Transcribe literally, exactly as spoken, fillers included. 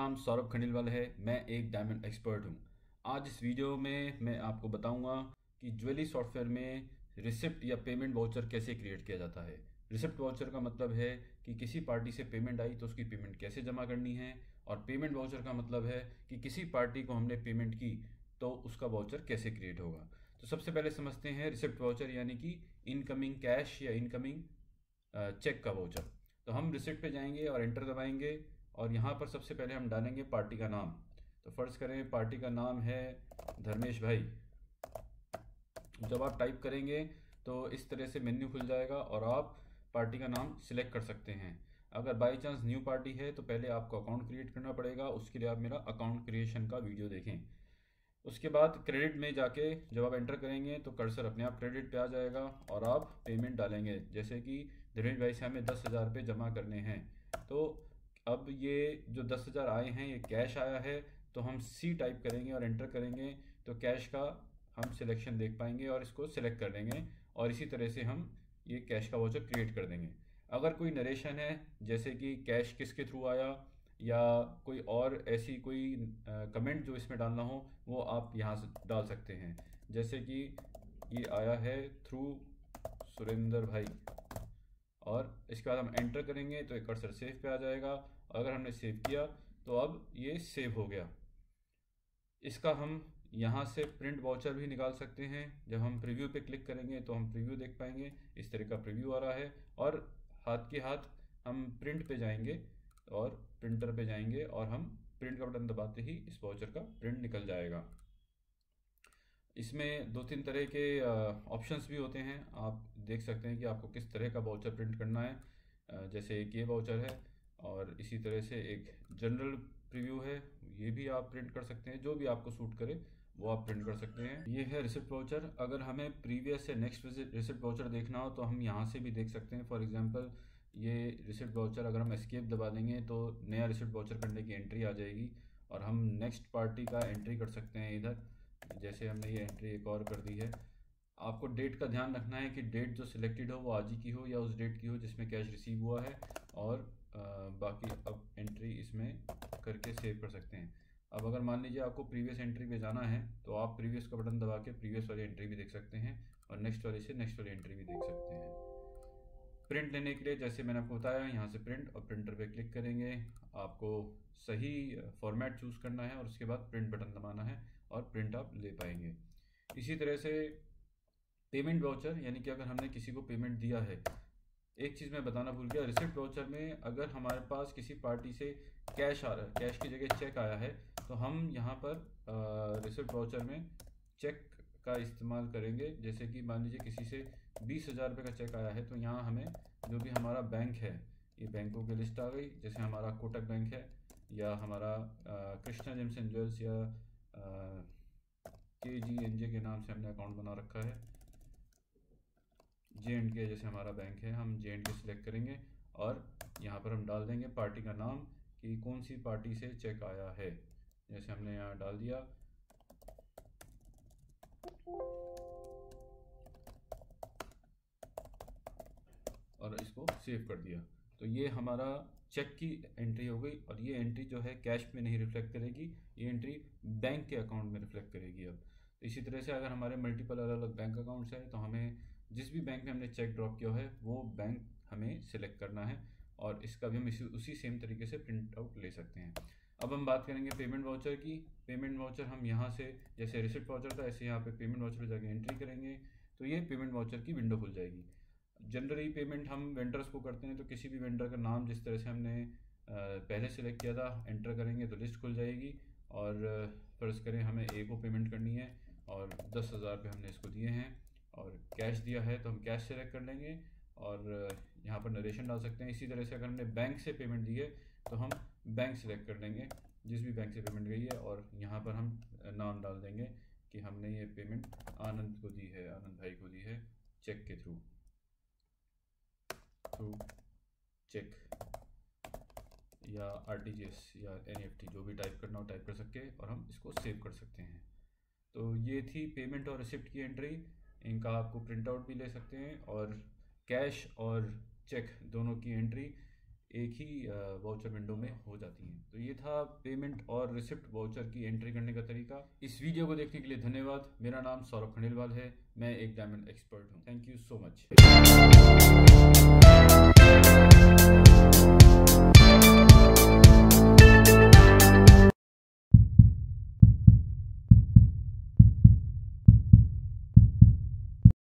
नाम सौरभ खंडेलवाल है। मैं एक डायमंड एक्सपर्ट हूँ। आज इस वीडियो में मैं आपको बताऊंगा कि ज्वेलरी सॉफ्टवेयर में रिसिप्ट या पेमेंट वाउचर कैसे क्रिएट किया जाता है। रिसिप्ट वाउचर का मतलब है कि किसी पार्टी से पेमेंट आई तो उसकी पेमेंट कैसे जमा करनी है, और पेमेंट वाउचर का मतलब है कि किसी पार्टी को हमने पेमेंट की तो उसका वाउचर कैसे क्रिएट होगा। तो सबसे पहले समझते हैं रिसिप्ट वाउचर यानी कि इनकमिंग कैश या इनकमिंग चेक का वाउचर। तो हम रिसिप्ट पे जाएंगे और एंटर दबाएंगे, और यहाँ पर सबसे पहले हम डालेंगे पार्टी का नाम। तो फर्ज करें पार्टी का नाम है धर्मेश भाई। जब आप टाइप करेंगे तो इस तरह से मेन्यू खुल जाएगा और आप पार्टी का नाम सिलेक्ट कर सकते हैं। अगर बाई चांस न्यू पार्टी है तो पहले आपको अकाउंट क्रिएट करना पड़ेगा, उसके लिए आप मेरा अकाउंट क्रिएशन का वीडियो देखें। उसके बाद क्रेडिट में जाके जब आप एंटर करेंगे तो कर्सर अपने आप क्रेडिट पे आ जाएगा और आप पेमेंट डालेंगे, जैसे कि धीरेन्द्र भाई से हमें दस हज़ार रुपये जमा करने हैं। तो अब ये जो दस हज़ार आए हैं ये कैश आया है, तो हम सी टाइप करेंगे और एंटर करेंगे तो कैश का हम सिलेक्शन देख पाएंगे और इसको सिलेक्ट कर देंगे, और इसी तरह से हम ये कैश का वाउचर क्रिएट कर देंगे। अगर कोई नरेशन है जैसे कि कैश किसके थ्रू आया या कोई और ऐसी कोई कमेंट जो इसमें डालना हो वो आप यहाँ से डाल सकते हैं, जैसे कि ये आया है थ्रू सुरेंद्र भाई, और इसके बाद हम एंटर करेंगे तो एक कर्सर सेव पे आ जाएगा। अगर हमने सेव किया तो अब ये सेव हो गया। इसका हम यहाँ से प्रिंट वाउचर भी निकाल सकते हैं। जब हम प्रीव्यू पे क्लिक करेंगे तो हम प्रीव्यू देख पाएंगे, इस तरह का प्रीव्यू आ रहा है। और हाथ के हाथ हम प्रिंट पे जाएंगे और प्रिंटर पे जाएंगे और हम प्रिंट का बटन दबाते ही इस वाउचर का प्रिंट निकल जाएगा। इसमें दो तीन तरह के ऑप्शंस भी होते हैं, आप देख सकते हैं कि आपको किस तरह का वाउचर प्रिंट करना है। जैसे एक ये वाउचर है और इसी तरह से एक जनरल प्रीव्यू है, ये भी आप प्रिंट कर सकते हैं। जो भी आपको सूट करे वो आप प्रिंट कर सकते हैं। ये है रिसिप्ट वाउचर। अगर हमें प्रीवियस से नेक्स्ट रिसिप्ट वाउचर देखना हो तो हम यहाँ से भी देख सकते हैं। फॉर एग्जांपल ये रिसिप्ट वाउचर अगर हम एस्केप दबा देंगे तो नया रिसिप्ट वाउचर करने की एंट्री आ जाएगी, और हम नेक्स्ट पार्टी का एंट्री कर सकते हैं इधर। जैसे हमने ये एंट्री एक और कर दी है। आपको डेट का ध्यान रखना है कि डेट जो सिलेक्टेड हो वो आज ही की हो या उस डेट की हो जिसमें कैश रिसीव हुआ है, और आ, बाकी अब एंट्री इसमें करके सेव कर सकते हैं। अब अगर मान लीजिए आपको प्रीवियस एंट्री पे जाना है तो आप प्रीवियस का बटन दबा के प्रीवियस वाली एंट्री भी देख सकते हैं, और नेक्स्ट वाले से नेक्स्ट वाली एंट्री भी देख सकते हैं। प्रिंट लेने के लिए जैसे मैंने आपको बताया, यहाँ से प्रिंट और प्रिंटर पे क्लिक करेंगे। आपको सही फॉर्मेट चूज़ करना है और उसके बाद प्रिंट बटन दबाना है और प्रिंट आप ले पाएंगे। इसी तरह से पेमेंट वाउचर यानी कि अगर हमने किसी को पेमेंट दिया है, एक चीज़ मैं बताना भूल गया, रिसिप्ट वाउचर में अगर हमारे पास किसी पार्टी से कैश आ रहा है, कैश की जगह चेक आया है, तो हम यहाँ पर रिसिप्ट वाउचर में चेक का इस्तेमाल करेंगे। जैसे कि मान लीजिए किसी से बीस हज़ार रुपये का चेक आया है, तो यहाँ हमें जो भी हमारा बैंक है, ये बैंकों की लिस्ट आ गई। जैसे हमारा कोटक बैंक है या हमारा कृष्णा जेम्स एंड ज्वेल्स या के जी एन जे के नाम से हमने अकाउंट बना रखा है। जे एंड के जैसे हमारा बैंक है, हम जे एंड के सिलेक्ट करेंगे और यहाँ पर हम डाल देंगे पार्टी का नाम कि कौन सी पार्टी से चेक आया है। जैसे हमने यहाँ डाल दिया, और इसको सेव कर दिया, तो ये हमारा चेक की एंट्री हो गई। और ये एंट्री जो है कैश में नहीं रिफ्लेक्ट करेगी, ये एंट्री बैंक के अकाउंट में रिफ्लेक्ट करेगी। अब तो इसी तरह से अगर हमारे मल्टीपल अलग अलग बैंक अकाउंट्स हैं तो हमें जिस भी बैंक में हमने चेक ड्रॉप किया है वो बैंक हमें सिलेक्ट करना है, और इसका भी हम इसी उसी सेम तरीके से प्रिंट आउट ले सकते हैं। अब हम बात करेंगे पेमेंट वाउचर की। पेमेंट वाउचर हम यहाँ से, जैसे रिसिप्ट वाउचर था ऐसे यहाँ पे पेमेंट वाउचर पर जाके एंट्री करेंगे तो ये पेमेंट वाउचर की विंडो खुल जाएगी। जनरली पेमेंट हम वेंडर्स को करते हैं, तो किसी भी वेंडर का नाम जिस तरह से हमने पहले सेलेक्ट किया था एंटर करेंगे तो लिस्ट खुल जाएगी। और फ़र्ज़ करें हमें ए को पेमेंट करनी है और दस हज़ार रुपये हमने इसको दिए हैं और कैश दिया है तो हम कैश सेलेक्ट कर लेंगे और यहाँ पर नरेशन डाल सकते हैं। इसी तरह से अगर हमने बैंक से पेमेंट दी है तो हम बैंक सेलेक्ट कर लेंगे, जिस भी बैंक से पेमेंट गई है, और यहाँ पर हम नाम डाल देंगे कि हमने ये पेमेंट आनंद को दी है, आनंद भाई को दी है चेक के थ्रू थ्रू चेक या आर टी जी एस या एन ई एफ टी, जो भी टाइप करना हो टाइप कर सकते हैं और हम इसको सेव कर सकते हैं। तो ये थी पेमेंट और रिसिप्ट की एंट्री। इनका आपको प्रिंट आउट भी ले सकते हैं, और कैश और चेक दोनों की एंट्री एक ही वाउचर विंडो में हो जाती हैं। तो ये था पेमेंट और रिसिप्ट वाउचर की एंट्री करने का तरीका। इस वीडियो को देखने के लिए धन्यवाद। मेरा नाम सौरभ खंडेलवाल है, मैं एक डायमंड एक्सपर्ट हूँ। Thank you so much.